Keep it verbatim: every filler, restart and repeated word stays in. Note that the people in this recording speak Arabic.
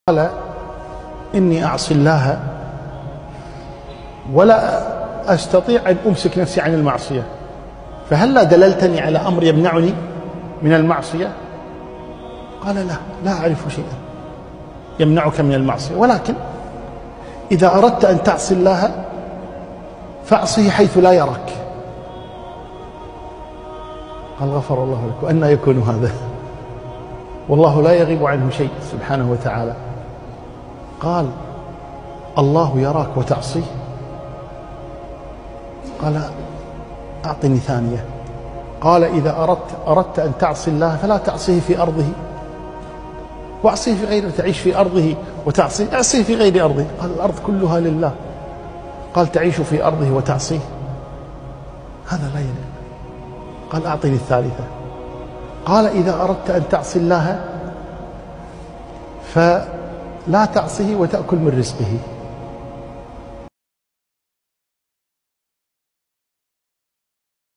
قال إني أعصي الله ولا أستطيع أن أمسك نفسي عن المعصية، فهلا دللتني على أمر يمنعني من المعصية؟ قال لا لا أعرف شيئا يمنعك من المعصية، ولكن إذا أردت أن تعصي الله فاعصه حيث لا يراك. قال غفر الله لك. وأنى يكون هذا والله لا يغيب عنه شيء سبحانه وتعالى. قال الله يراك وتعصيه؟ قال أعطني ثانية. قال إذا أردت, أردت أن تعصي الله فلا تعصيه في أرضه واعصيه في غيره. تعيش في أرضه وتعصيه، اعصيه في غير أرضه. قال الأرض كلها لله. قال تعيش في أرضه وتعصيه؟ هذا لا يليق. قال أعطني الثالثة. قال إذا أردت أن تعصي الله فلا تعصيه وتأكل من رزقه.